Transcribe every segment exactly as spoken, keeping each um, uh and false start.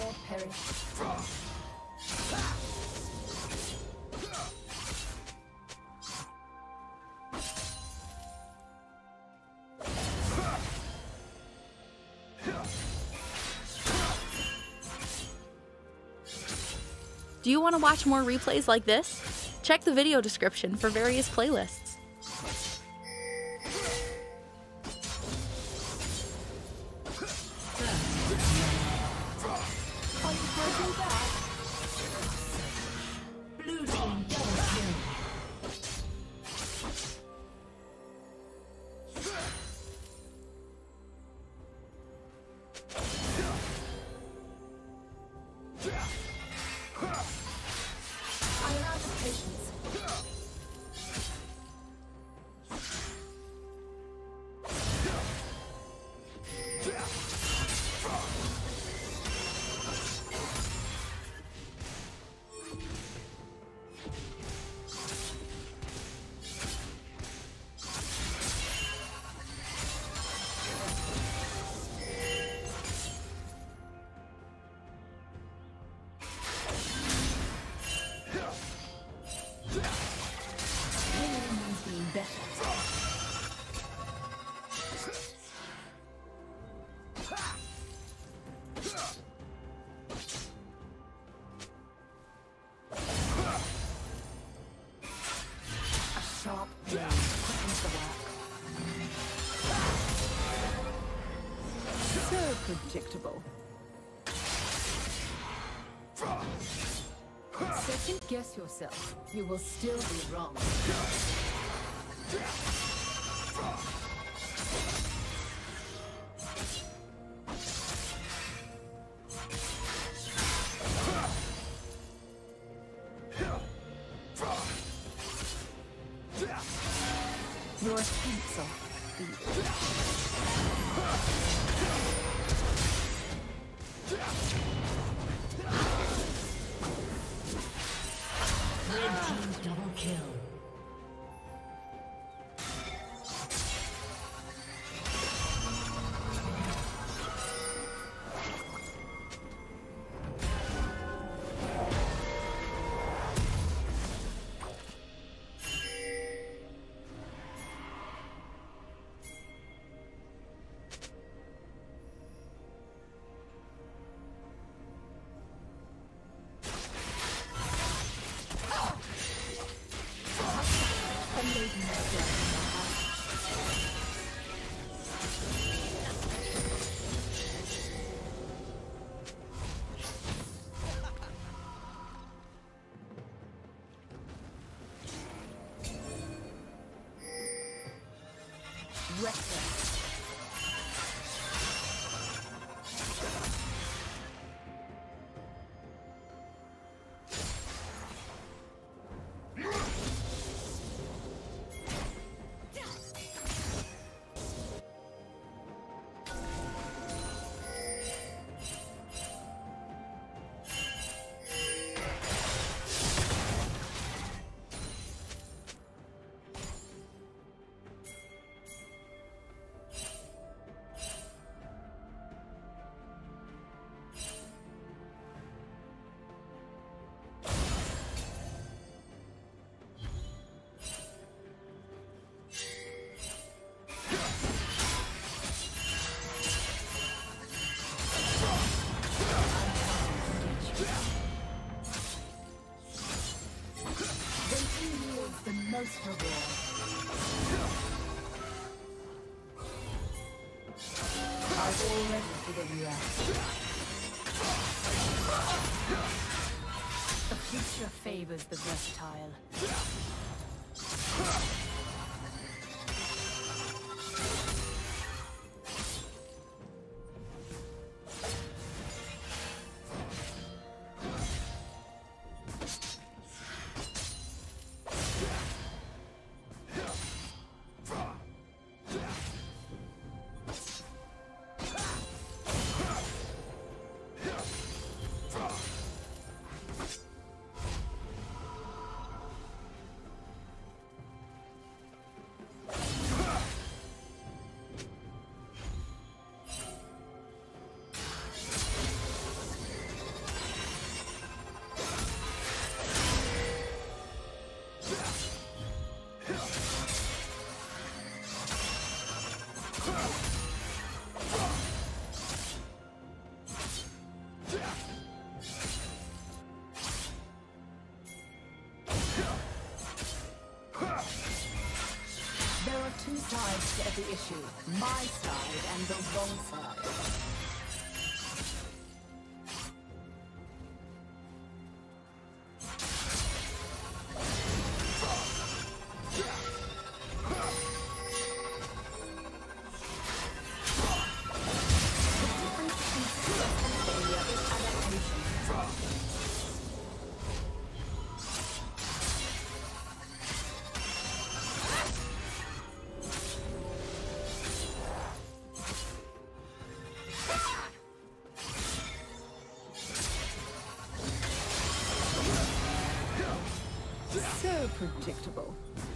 or perish. Do you want to watch more replays like this? Check the video description for various playlists. Sharp blade quickens the work. So predictable. Second guess yourself. You will still be wrong. Your pencil. Red team double kill. Reckless. The most reward. I've already figured you out. The future favors the versatile. sides to every issue. My side and the wrong side. So predictable.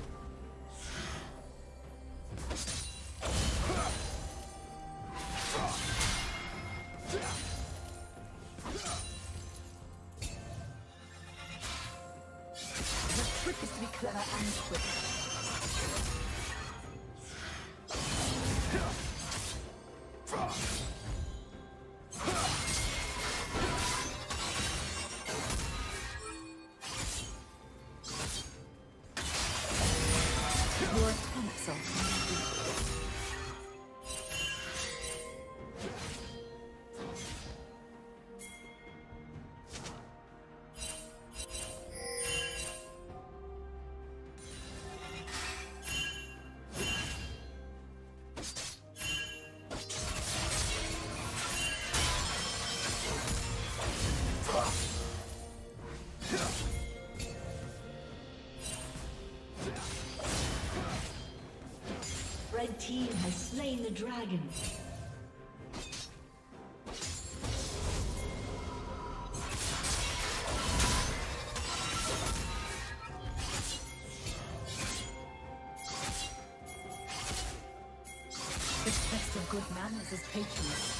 The trick is to be clever and quick. Your attempts are Red team has slain the dragon. the test of good manners is patience.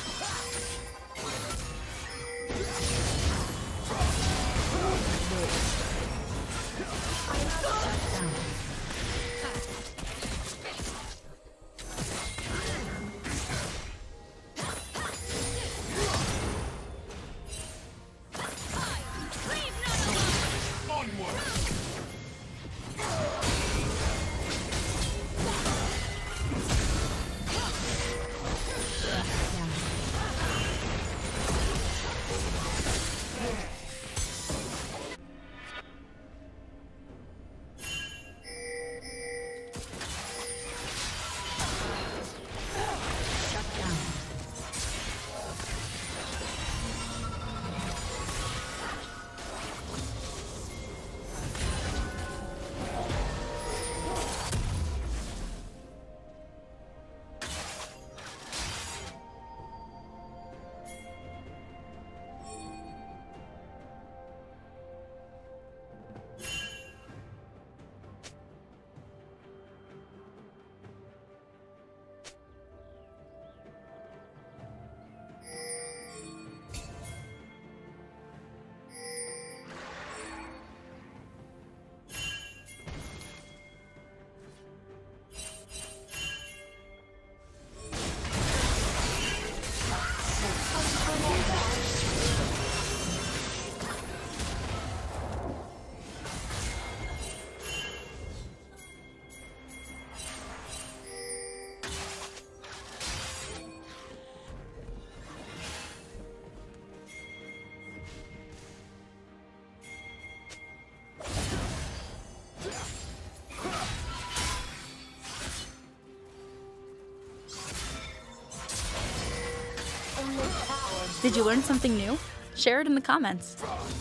Did you learn something new? Share it in the comments.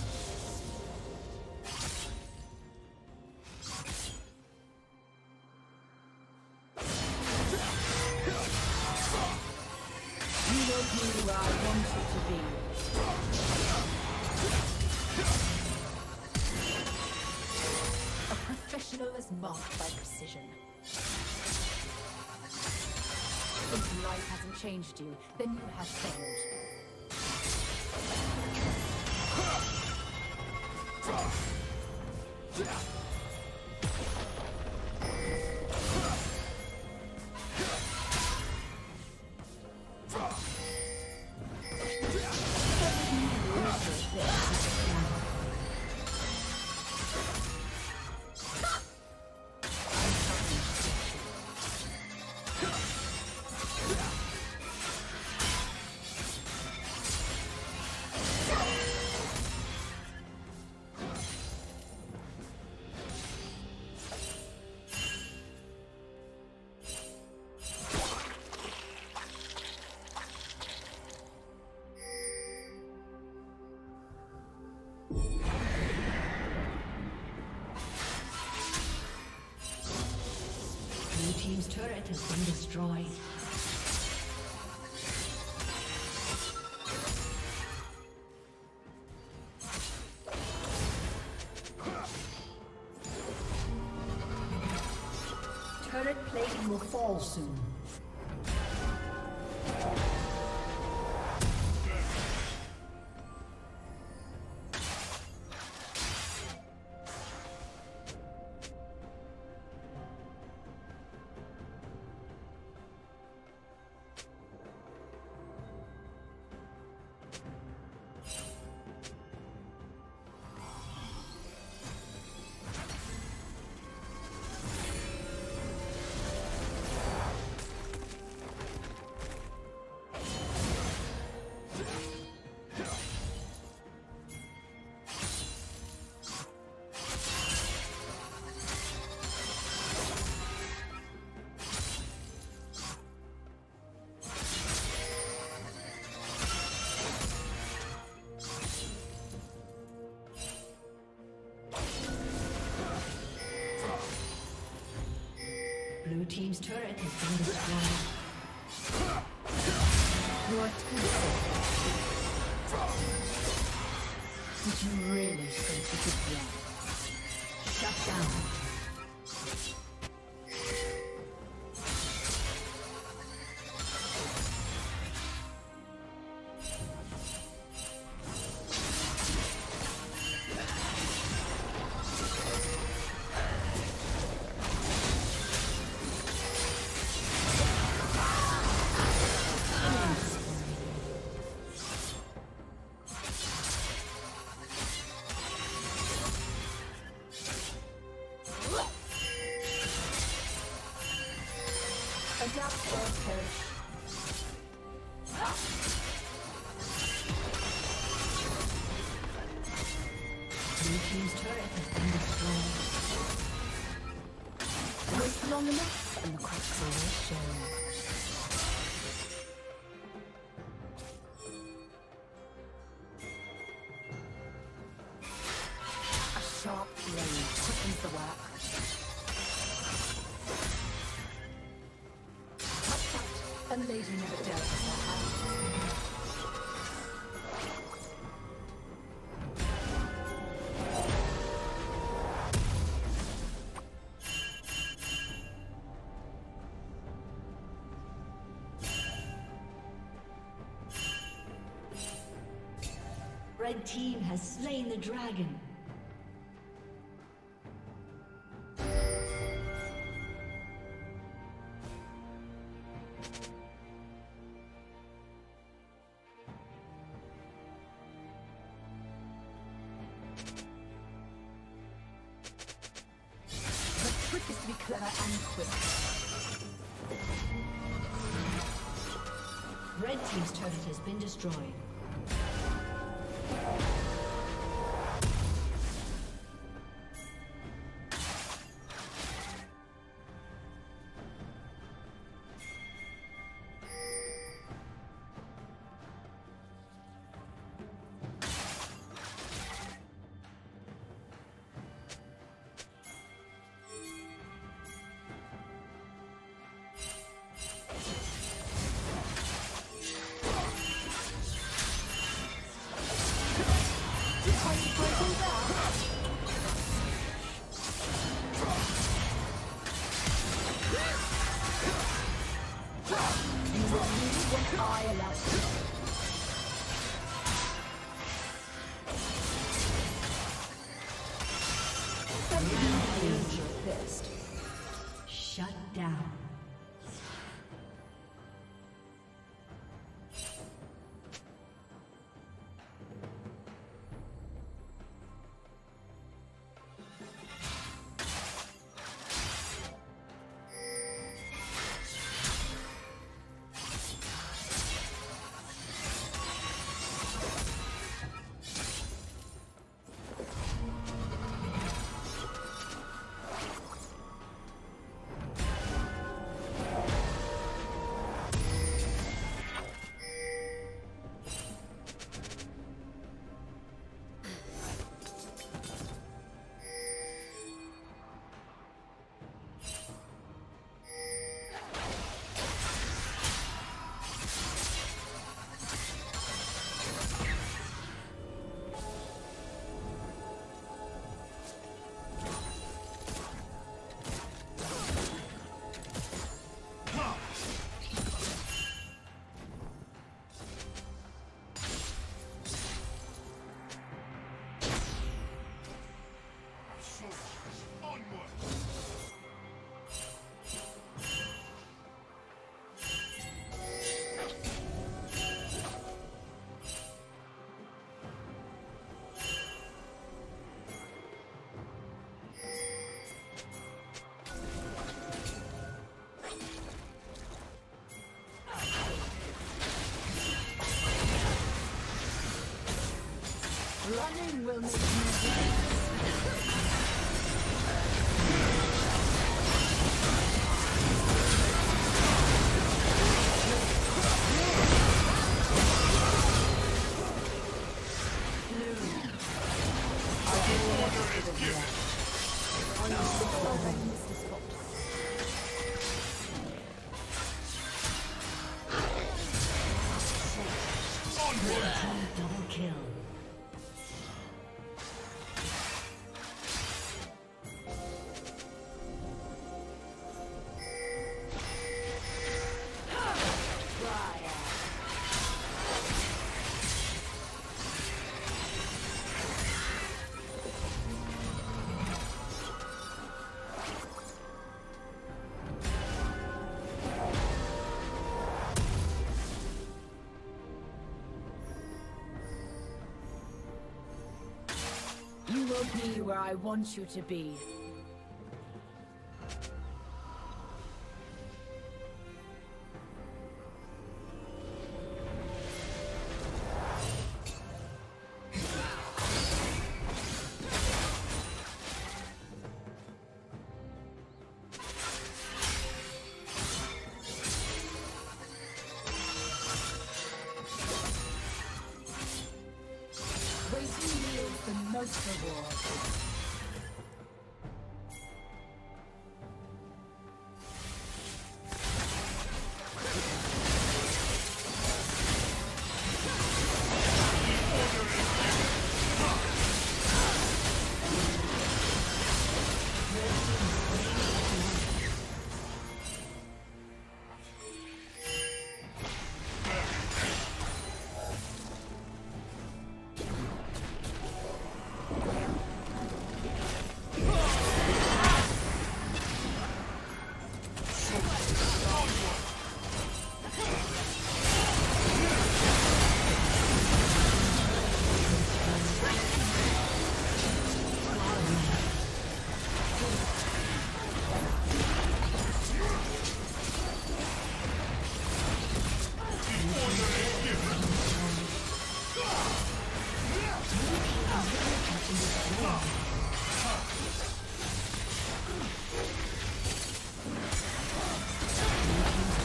You will be where I want you to be. A professional is marked by precision. If life hasn't changed you, then you have failed. turret has been destroyed. Turret plating will fall soon. Blue team's turret has been destroyed. Your turret. Did you really think you could win? Shut down. Adapt or perish. Blue team's turret has been destroyed. Wait long enough and the cracks will show. A sharp blade quickens the work. A lady never dealt with her hand. Red team has slain the dragon. Trick is to be clever and quick. Red team's turret has been destroyed. Shut down. will make me Double kill. You will be where I want you to be. Waiting yields the most reward.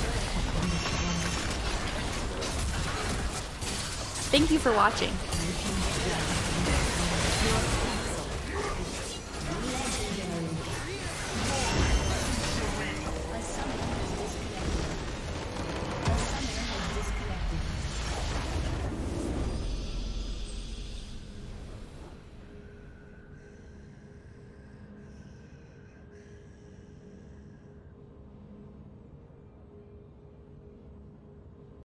Thank you for watching.